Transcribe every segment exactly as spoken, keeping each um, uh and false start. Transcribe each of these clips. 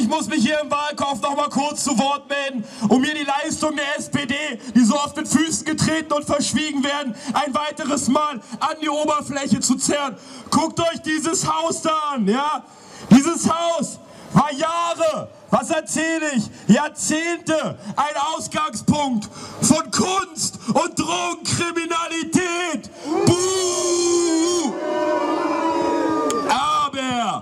ich muss mich hier im Wahlkampf noch mal kurz zu Wort melden, um mir die Leistung der S P D, die so oft mit Füßen getreten und verschwiegen werden, ein weiteres Mal an die Oberfläche zu zerren. Guckt euch dieses Haus da an, ja? Dieses Haus war Jahre, was erzähle ich, Jahrzehnte ein Ausgangspunkt von Kunst und Drogenkriminalität. Buh! Aber,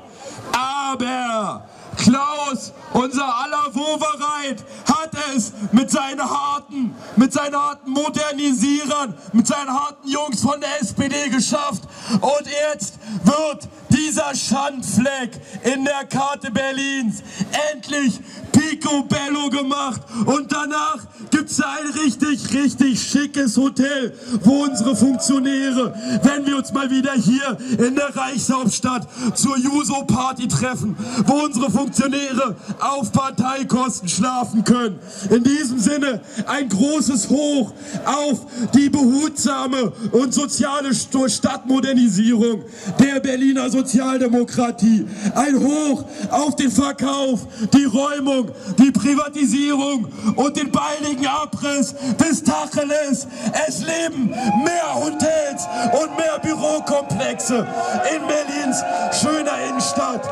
aber, Klaus, unser aller Wowereit, hat es mit seinen harten, mit seinen harten Modernisierern, mit seinen harten Jungs von der S P D geschafft. Und jetzt wird dieser Schandfleck in der Karte Berlins endlich picobello gemacht. Und danach gibt es ein richtig, richtig schickes Hotel, wo unsere Funktionäre, wenn wir uns mal wieder hier in der Reichshauptstadt zur Juso-Party treffen, wo unsere Funktionäre auf Parteikosten schlafen können. In diesem Sinne ein großes Hoch auf die behutsame und soziale Stadtmodernisierung der Berliner Sozialdemokratie. Ein Hoch auf den Verkauf, die Räumung, die Privatisierung und den baldigen Abriss des Tacheles. Es leben mehr Hotels und mehr Bürokomplexe in Berlins schöner Innenstadt.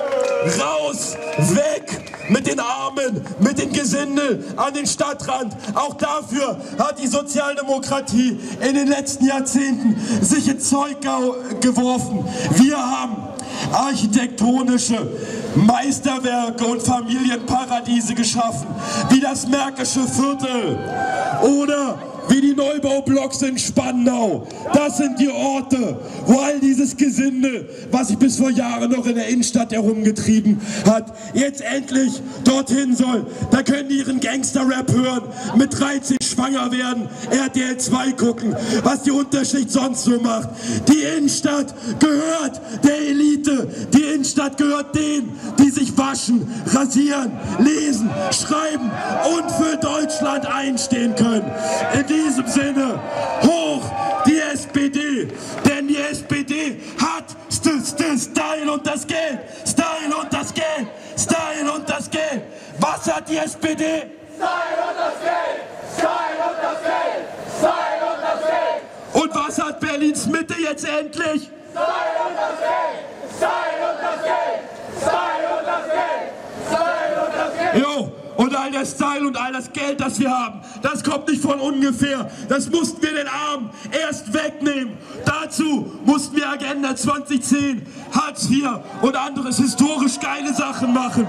Raus, weg mit den Armen, mit den Gesindel an den Stadtrand. Auch dafür hat die Sozialdemokratie in den letzten Jahrzehnten sich ins Zeug geworfen. Wir haben architektonische Meisterwerke und Familienparadiese geschaffen, wie das Märkische Viertel oder wie die Neubaublocks in Spandau. Das sind die Orte, wo all dieses Gesindel, was sich bis vor Jahren noch in der Innenstadt herumgetrieben hat, jetzt endlich dorthin soll. Da können die ihren Gangster-Rap hören, mit dreizehn schwanger werden, R T L zwei gucken, was die Unterschicht sonst so macht. Die Innenstadt gehört der Elite, die Innenstadt gehört denen, die sich waschen, rasieren, lesen, schreiben und für Deutschland einstehen können. In diesem Sinne, hoch die S P D, denn die S P D hat st st Style und das Geld, Style und das Geld, Style und das Geld. Was hat die S P D? Style und das Geld, Style und das Geld, Style und das Geld. Und was hat Berlins Mitte jetzt endlich? Style und das Geld, Style und das Geld, Style und das Geld, Style und das Geld. Jo. Und all der Style und all das Geld, das wir haben, das kommt nicht von ungefähr. Das mussten wir den Armen erst wegnehmen. Dazu mussten wir Agenda zwanzig zehn, Hartz vier und anderes historisch geile Sachen machen.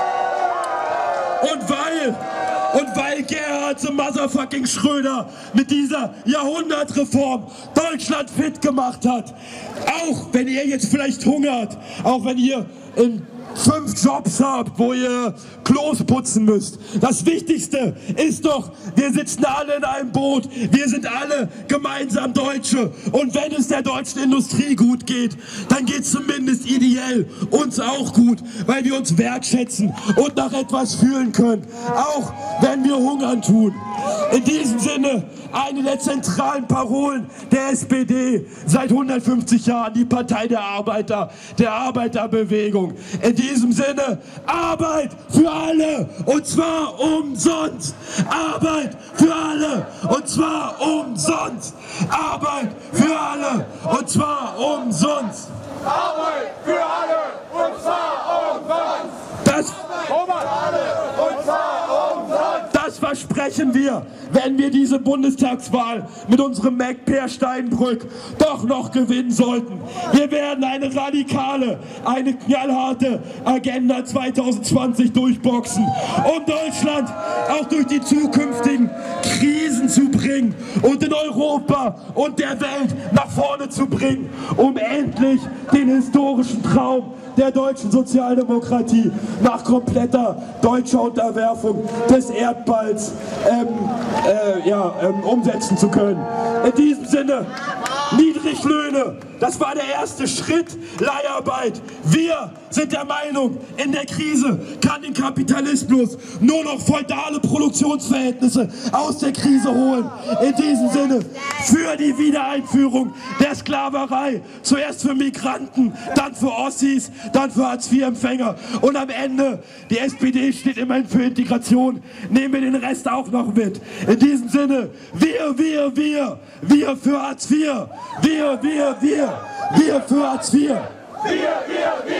Und weil, und weil Gerhard the Motherfucking Schröder mit dieser Jahrhundertreform Deutschland fit gemacht hat, auch wenn ihr jetzt vielleicht hungert, auch wenn ihr in fünf Jobs habt, wo ihr Klos putzen müsst. Das Wichtigste ist doch, wir sitzen alle in einem Boot. Wir sind alle gemeinsam Deutsche. Und wenn es der deutschen Industrie gut geht, dann geht es zumindest ideell uns auch gut, weil wir uns wertschätzen und nach etwas fühlen können. Auch wenn wir hungern tun. In diesem Sinne eine der zentralen Parolen der S P D seit hundertfünfzig Jahren, die Partei der Arbeiter, der Arbeiterbewegung. In diesem Sinne, Arbeit für alle und zwar umsonst. Arbeit für alle und zwar umsonst. Arbeit für alle und zwar umsonst. Arbeit für alle und zwar umsonst. Das, Arbeit für alle und zwar umsonst. das versprechen wir, wenn wir diese Bundestagswahl mit unserem Mac Per Steinbrück doch noch gewinnen sollten. Wir werden eine radikale, eine knallharte Agenda zwanzig zwanzig durchboxen, um Deutschland auch durch die zukünftigen Krisen zu bringen und in Europa und der Welt nach vorne zu bringen, um endlich den historischen Traum der deutschen Sozialdemokratie nach kompletter deutscher Unterwerfung des Erdballs ähm, äh, ja, ähm, umsetzen zu können. In diesem Sinne Niedriglöhne, das war der erste Schritt, Leiharbeit. Wir sind der Meinung, in der Krise kann den Kapitalismus nur noch feudale Produktionsverhältnisse aus der Krise holen. In diesem Sinne, für die Wiedereinführung der Sklaverei, zuerst für Migranten, dann für Ossis, dann für Hartz vier Empfänger und am Ende, die S P D steht immerhin für Integration, nehmen wir den Rest auch noch mit. In diesem Sinne, wir, wir, wir, wir für Hartz vier, wir, wir, wir, wir für Hartz vier. Wir, wir, wir.